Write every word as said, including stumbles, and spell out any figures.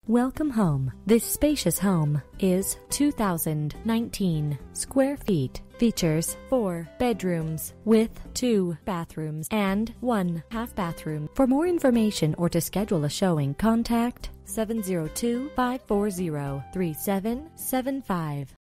Welcome home. This spacious home is two thousand nineteen square feet. Features four bedrooms with two bathrooms and one half bathroom. For more information or to schedule a showing, contact seven zero two, five four zero, three seven seven five.